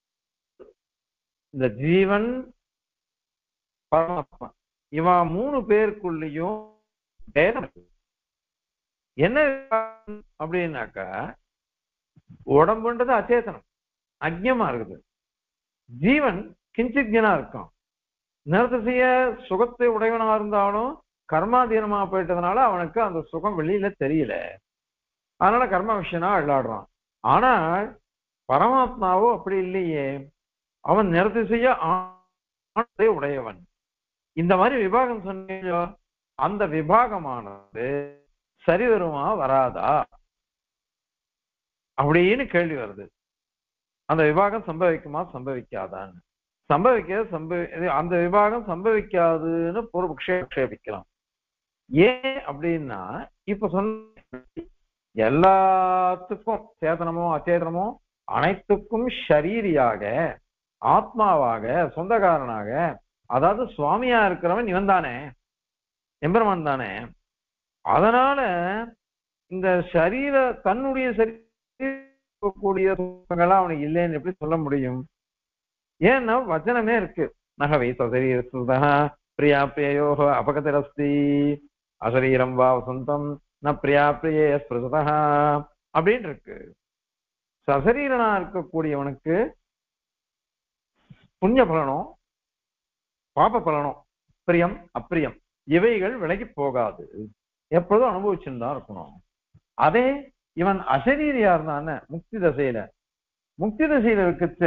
இந்த ஜீவன், பரமாத்மா, இவன் மூணு பேருக்குள்ளேயும் பேதம் என்ன அப்படின்னாக்கா, உடம்புன்றது அச்சேதனம், அஜ்ஞமா இருக்குது. ஜீவன் கிஞ்சித்யனா இருக்கான். நிறதிசைய சுகத்தை உடையவனா இருந்தாலும் கர்மாதீனமா போயிட்டதுனால அவனுக்கு அந்த சுகம் வெளியில தெரியல, அதனால கர்ம விஷயனா விளையாடுறான். ஆனால் பரமாத்மாவோ அப்படி இல்லையே, அவன் நிறதிசைய ஆணை உடையவன். இந்த மாதிரி விபாகம் சொன்னீங்களோ, அந்த விபாகமானது சரி வருமா வராதா அப்படின்னு கேள்வி வருது. அந்த விபாகம் சம்பவிக்குமா சம்பவிக்காதான்னு. சம்பவிக்க சம்பவி அந்த விபாகம் சம்பவிக்காதுன்னு பூர்வபக்ஷேபிக்கலாம். ஏன் அப்படின்னா, இப்ப சொன்ன எல்லாத்துக்கும் சேதனமோ அச்சேதனமோ அனைத்துக்கும் ஷரீரியாக, ஆத்மாவாக, சொந்தக்காரனாக, அதாவது சுவாமியா இருக்கிறவன் இவன் தானே, எம்பெருமான் தானே. அதனால இந்த சரீர தன்னுடைய சரீரக்கூடிய சுகங்கள்லாம் அவனுக்கு இல்லைன்னு எப்படி சொல்ல முடியும்? ஏன்னா வச்சனமே இருக்கு, நகவை சரீரஸ்தா பிரியா பிரியோ அபகதரஸ்தி அசரீரம் வா வசந்தம் ந பிரியா பிரியே ஸ்பிருதா அப்படின்னு இருக்கு. சசரீரனா இருக்கக்கூடியவனுக்கு புண்ணிய பலனும் பாப பலனும், பிரியம் அப்பிரியம், இவைகள் விலகி போகாது, எப்பொழுதும் அனுபவிச்சுன்னு தான் இருக்கணும். அதே இவன் அசரீரியா இருந்தான முக்தி தசையில, முக்தி தசையில இருக்கச்ச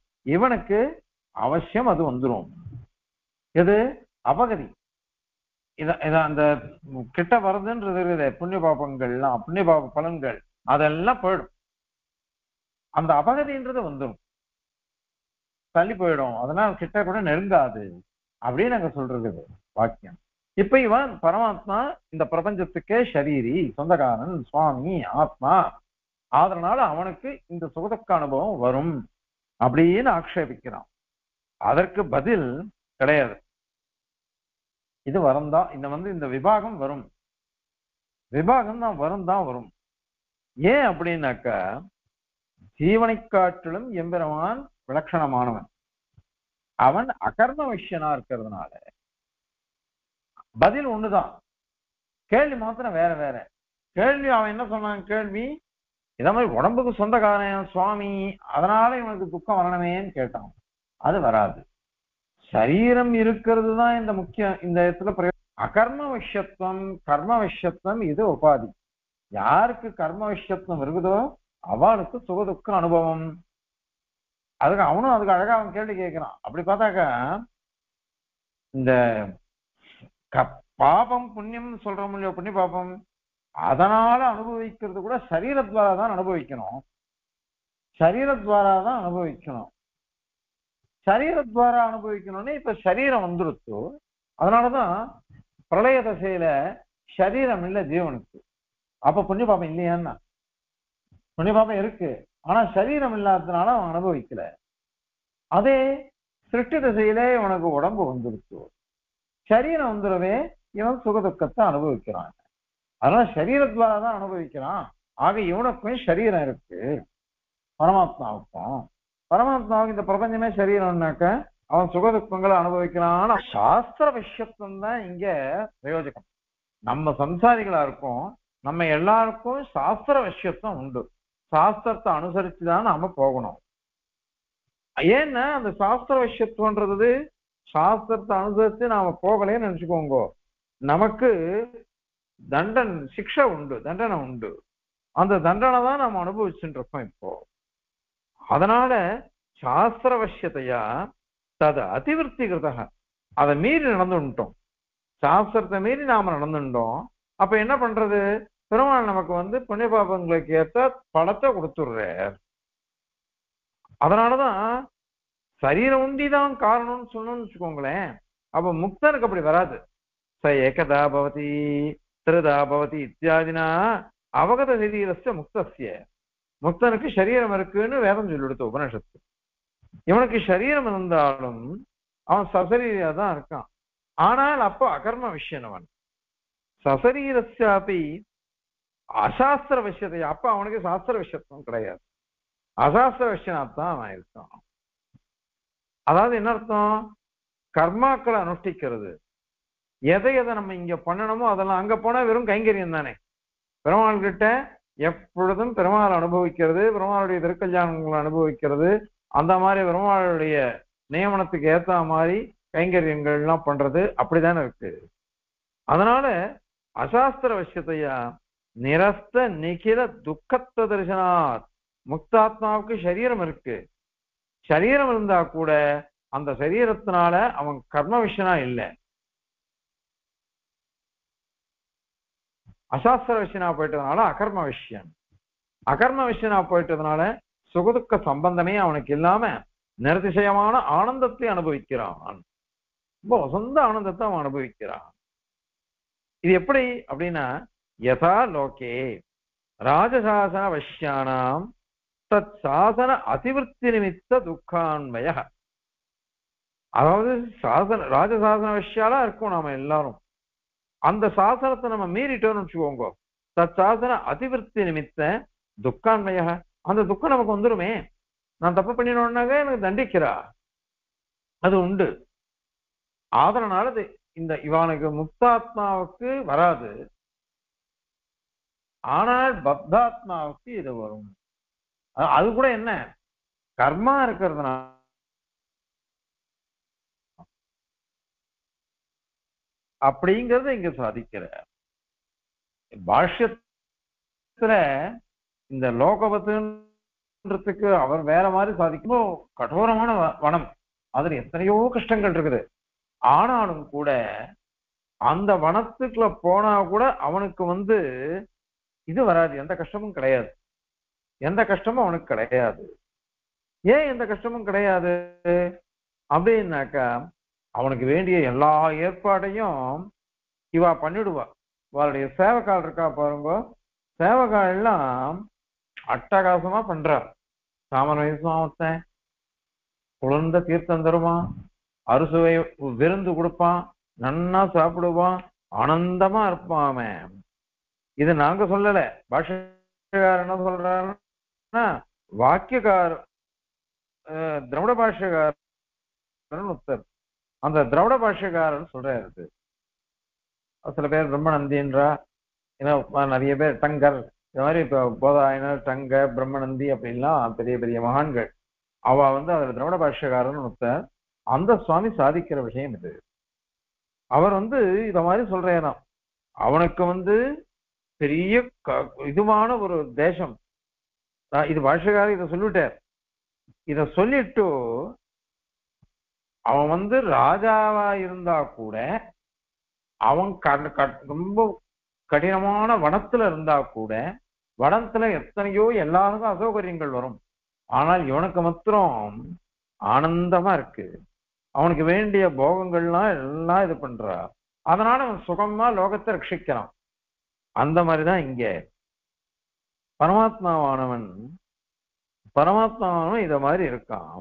இவனுக்கு அவசியம் அது வந்துடும். எது? அபகதி. இத இத அந்த கிட்ட வருதுன்றது இருக்குது, புண்ணிய பாபங்கள்லாம் புண்ணிய பாப பலன்கள் அதெல்லாம் போயிடும். அந்த அபகதின்றது வந்துடும், தள்ளி போயிடும், அதனால கிட்ட கூட நெருங்காது அப்படின்னு நாங்க சொல்றது வாக்கியம். இப்ப இவன் பரமாத்மா இந்த பிரபஞ்சத்துக்கே ஷரீரி, சொந்தக்காரன், சுவாமி, ஆத்மா, அதனால அவனுக்கு இந்த சுகதுக்க அனுபவம் வரும் அப்படின்னு ஆக்ஷேபிக்கிறான். அதற்கு பதில் கிடையாது. இது வரும் தான், இந்த வந்து இந்த விபாகம் வரும், விபாகம் தான் வரும் தான் வரும். ஏன் அப்படின்னாக்க ஜீவனை காட்டிலும் எம்பெருமான் விலட்சணமானவன். அவன் அகர்ம விஷயனா இருக்கிறதுனால பதில் ஒண்ணுதான், கேள்வி மாத்திரம் வேற வேற. கேள்வி அவன் என்ன சொன்னான், கேள்வி இத மாதிரி உடம்புக்கு சொந்தக்காரன் சுவாமி, அதனால இவனுக்கு துக்கம் வரணுமேன்னு கேட்டான். அது வராது. சரீரம் இருக்கிறது தான் இந்த முக்கியம் இந்த இடத்துல பிரயோஜனம். அகர்ம விஷயத்துவம் கர்ம விஷயத்துவம் இது உபாதி. யாருக்கு கர்ம விஷயத்துவம் இருக்குதோ அவனுக்கு சுகதுக்க அனுபவம். அதுக்கு அவனும் அதுக்கு அழகா அவன் கேள்வி கேட்கிறான். அப்படி பார்த்தாக்கா இந்த பாபம் புண்ணியம் சொல்ற முடியும், புண்ணிய பாபம் அதனால அனுபவிக்கிறது கூட சரீரத்வாரா தான் அனுபவிக்கணும், சரீரத்வாரா தான் அனுபவிக்கணும். சரீரத்வாரா அனுபவிக்கணும்னு இப்ப சரீரம் வந்துருச்சு. அதனாலதான் பிரளய தசையில சரீரம் இல்ல ஜீவனுக்கு. அப்ப புண்ணிய பாபம் இல்லையான்னா, புண்ணிய பாபம் இருக்கு, ஆனா சரீரம் இல்லாததுனால அவன் அனுபவிக்கல. அதே சிருஷ்டி திசையில இவனுக்கு உடம்பு வந்துருச்சு, சரீரம் வந்துடவே இவன் சுகதுக்கத்தை அனுபவிக்கிறான். அதனால சரீரத்வாரா தான் அனுபவிக்கிறான். ஆக இவனுக்கும் சரீரம் இருக்கு, பரமாத்மாவுக்கும். பரமாத்மாவுக்கு இந்த பிரபஞ்சமே சரீரம்னாக்க அவன் சுகதுக்கங்களை அனுபவிக்கிறான். சாஸ்திர விஷயத்துவம் தான் இங்க பிரயோஜனம். நம்ம சம்சாரிகளா இருக்கும், நம்ம எல்லாருக்கும் சாஸ்திர விஷயத்துவம் உண்டு. சாஸ்திரத்தை அனுசரிச்சுதான் நாம போகணும். ஏன்னா அந்த சாஸ்திர விஷயத்துவன்றது சாஸ்திரத்தை அனுசரிச்சு நாம போகலேன்னு நினைச்சுக்கோங்க, நமக்கு தண்டன் சிக்ஷை உண்டு, தண்டனை உண்டு. அந்த தண்டனை தான் நம்ம அனுபவிச்சுட்டு இருக்கோம் இப்போ. அதனால சாஸ்திர வசியத்தையா தது அதிவிருத்தி கிருதக, அதை மீறி நடந்துட்டோம், சாஸ்திரத்தை மீறி நாம நடந்துட்டோம். அப்ப என்ன பண்றது, பெருமாள் நமக்கு வந்து புண்ணிய பாபங்களுக்கு ஏற்ற படத்தை கொடுத்துடுறார். அதனாலதான் சரீரம் உண்டிதான் காரணம்னு சொல்லணும்னு வச்சுக்கோங்களேன். அப்ப முக்தனுக்கு அப்படி வராது. ச ஏகதா பவதி திருதா பவதி இத்தியாதினா அவகத சரீரஸ்ய முக்தஸ்ய. முக்தனுக்கு சரீரம் இருக்குன்னு வேதம் சொல்லிடுத்து உபனிஷத்து. இவனுக்கு சரீரம் இருந்தாலும் அவன் சசரீரியா தான் இருக்கான். ஆனால் அப்போ அகர்ம விஷயனவன் சசரீரஸ்யாபி அசாஸ்திர விஷயத்தை, அப்ப அவனுக்கு சாஸ்திர விஷயத்துவம் கிடையாது, அசாஸ்திர விஷயனாத்தான் அவன் இருக்கான். அதாவது என்ன அர்த்தம், கர்மாக்களை அனுஷ்டிக்கிறது, எதை எதை நம்ம இங்க பண்ணணுமோ அதெல்லாம் அங்க போனா வெறும் கைங்கரியம் தானே. பெருமாள் கிட்ட எப்பொழுதும் பெருமாள் அனுபவிக்கிறது, பெருமாளுடைய திருக்கல்யாணங்களை அனுபவிக்கிறது, அந்த மாதிரி பெருமாளுடைய நியமனத்துக்கு ஏத்த மாதிரி கைங்கரியங்கள் எல்லாம் பண்றது அப்படித்தானே இருக்கு. அதனால அசாஸ்திர விஷயத்தையா நிரஸ்த நிகில துக்கத்த தரிசனாத், முக்தாத்மாவுக்கு சரீரம் இருக்கு, சரீரம் இருந்தா கூட அந்த சரீரத்தினால அவன் கர்ம விஷயனா இல்லை, அசாஸ்திர விஷயனா போயிட்டதுனால அகர்ம விஷயம், அகர்ம விஷயனா போயிட்டதுனால சுகதுக்க சம்பந்தமே அவனுக்கு இல்லாம நிரதிசயமான ஆனந்தத்தை அனுபவிக்கிறான். ரொம்ப சொந்த ஆனந்தத்தை அவன் அனுபவிக்கிறான். இது எப்படி அப்படின்னா, யதா லோகே ராஜசாசன வஷ்யானாம் தத் சாசன அதிவிருத்தி நிமித்த துக்கான்மய. அதாவது சாசன ராஜசாசன வஷ்யாலா இருக்கும் நாம எல்லாரும், அந்த சாசனத்தை நம்ம மீறிட்டோம்னு வச்சுக்கோங்க, தத் சாசன அதிவிருத்தி நிமித்த துக்கான்மய, அந்த துக்கம் நமக்கு வந்துருமே. நான் தப்பு பண்ணினோம்னாக்க எனக்கு தண்டிக்கிறா, அது உண்டு. அதனால இந்த இவனுக்கு முக்தாத்மாவுக்கு வராது, ஆனால் பத்தாத்மாவுக்கு இது வரும். அது கூட என்ன கர்மா இருக்கிறதுனால அப்படிங்கறத இங்க சாதிக்கிற பாஷ்யத்துல. இந்த லோகவத்துன்றதுக்கு அவர் வேற மாதிரி சாதிக்கும். கடோரமான வனம், அதுல எத்தனையோ கஷ்டங்கள் இருக்குது. ஆனாலும் கூட அந்த வனத்துக்குள்ள போனா கூட அவனுக்கு வந்து இது வராது, எந்த கஷ்டமும் கிடையாது. எந்த கஷ்டமும் அவனுக்கு கிடையாது. ஏன் எந்த கஷ்டமும் கிடையாது அப்படின்னாக்கா, அவனுக்கு வேண்டிய எல்லா ஏற்பாடையும் இவா பண்ணிடுவா. அவளுடைய சேவக்கால் இருக்கா பாருங்க, சேவக்கால் எல்லாம் அட்டகாசமா பண்றார். சாமன் வயசும் அவன் குளிர்ந்த தீர்த்தம் தருவான், அறுசுவை விருந்து கொடுப்பான், நன்னா சாப்பிடுவான், ஆனந்தமா இருப்பான் அவன். இது நாங்க சொல்லல, பாஷ்யக்காரர் என்ன சொல்றாருன்னா, வாக்கியக்கார திராவிட பாஷ்யக்காரன் ஒருத்தர், அந்த திராவிட பாஷ்யக்காரன் சொல்றாரு. சில பேர் பிரம்மநந்தின்றா, ஏன்னா நிறைய பேர் டங்கர், இந்த மாதிரி இப்போ போதாயனர், டங்க, பிரம்மநந்தி அப்படின்லாம் பெரிய பெரிய மகான்கள். அவ வந்து அதுல திராவிட பாஷ்யக்காரன் ஒருத்தர், அந்த சுவாமி சாதிக்கிற விஷயம் இது. அவர் வந்து இத மாதிரி சொல்றேனா, அவனுக்கு வந்து பெரிய இதுவான ஒரு தேசம். இது பாஷ்யக்காரர் இதை சொல்லிட்டார். இத சொல்லிட்டு அவன் வந்து ராஜாவா இருந்தா கூட, அவன் ரொம்ப கடினமான வனத்துல இருந்தா கூட, வனத்துல எத்தனையோ எல்லாருக்கும் அசௌகரியங்கள் வரும், ஆனால் இவனுக்கு மாத்திரம் ஆனந்தமா இருக்கு. அவனுக்கு வேண்டிய போகங்கள்லாம் எல்லாம் இது பண்றா, அதனால அவன் சுகமா லோகத்தை ரட்சிக்கிறான். அந்த மாதிரிதான் இங்க பரமாத்மாவானவன் பரமாத்மாவானவன் இத மாதிரி இருக்கான்.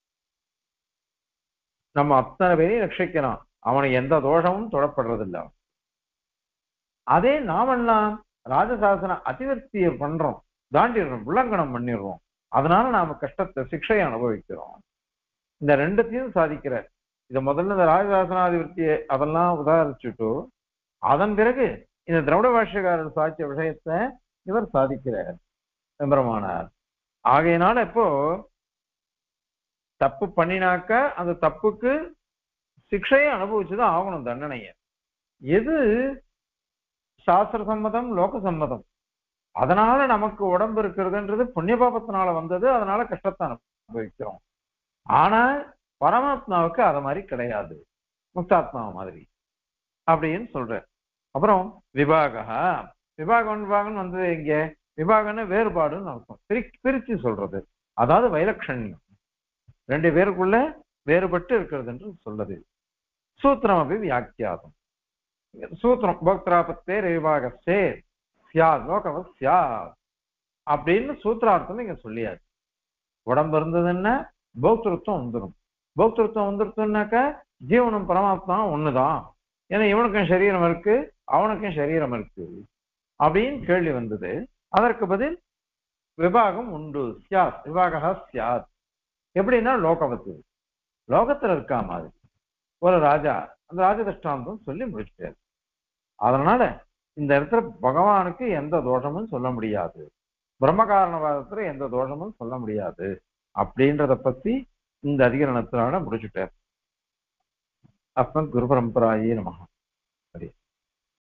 நம்ம அத்தனை பேரையும் ரட்சிக்கிறான், அவனுக்கு எந்த தோஷமும் தொடப்படுறதில்லை. அதே நாமெல்லாம் ராஜசாசன அதிவர்த்தியை பண்றோம், தாண்டிடுறோம், உல்லங்கனம் பண்ணிடுறோம், அதனால நாம கஷ்டத்தை சிக்ஷையை அனுபவிக்கிறோம். இந்த ரெண்டுத்தையும் சாதிக்கிறார். இதை முதல்ல இந்த ராஜசாசனாதிபத்தியை அதெல்லாம் உதாரிச்சுட்டு, அதன் பிறகு இந்த திராவிட பாஷ்யக்காரர் சாட்சிய விஷயத்தை இவர் சாதிக்கிறார் எம்பெருமானார். ஆகையினால இப்போ தப்பு பண்ணினாக்க அந்த தப்புக்கு சிக்ஷையை அனுபவிச்சுதான் ஆகணும், தண்டனைய. எது சாஸ்திர சம்மதம், லோக சம்மதம், அதனால நமக்கு உடம்பு இருக்கிறதுன்றது புண்ணிய பாபத்தினால வந்தது, அதனால கஷ்டத்தை அனுபவிக்கிறோம். ஆனா பரமாத்மாவுக்கு அத மாதிரி கிடையாது, முக்தாத்மா மாதிரி அப்படின்னு சொல்ற. அப்புறம் விபாகா, விபாகம் விபாகம் வந்தது எங்க, விபாகம்னு வேறுபாடுன்னு அர்த்தம், பிரி பிரிச்சு சொல்றது, அதாவது வைலட்சண்யம், ரெண்டு பேருக்குள்ள வேறுபட்டு இருக்கிறது என்று சொல்றது. சூத்திரம் அப்படி வியாக்கியாதம், சூத்திரம் போக்திராபத்தே விபாகஸ்தே சியாத் லோகவத் சியாத் அப்படின்னு சூத்திரார்த்தம் இங்க சொல்லியாச்சு. உடம்பு இருந்ததுன்னா போக்திருத்தம் வந்துடும். போக்திருத்தம் வந்துருத்தோம்னாக்கா ஜீவனும் பரமாத்மா ஒண்ணுதான், ஏன்னா இவனுக்கும் சரீரம் இருக்கு, அவனுக்கும் சரீரம் இருக்கு அப்படின்னு கேள்வி வந்தது. அதற்கு பதில் விபாகம் உண்டு, சியாத் விபாகா சியாத். எப்படின்னா லோகவத்து, லோகத்துல இருக்கா மாதிரி ஒரு ராஜா, அந்த ராஜ திருஷ்டாந்தம் சொல்லி முடிச்சிட்டாரு. அதனால இந்த இடத்துல பகவானுக்கு எந்த தோஷமும் சொல்ல முடியாது, பிரம்ம காரணவாதத்துல எந்த தோஷமும் சொல்ல முடியாது அப்படின்றத பத்தி இந்த அதிகரணத்தினால முடிச்சுட்டார். அப்ப குரு பரம்பராயே நமஹ.